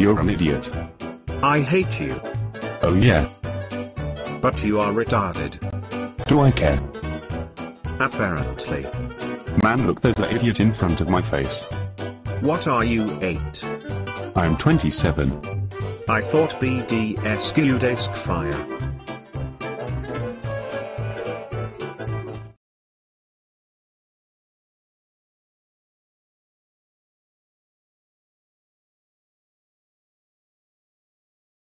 You're an idiot. I hate you. Oh yeah. But you are retarded. Do I care? Apparently. Man, look, there's an idiot in front of my face. What are you, 8? I'm 27. I thought BDSQ desk fire.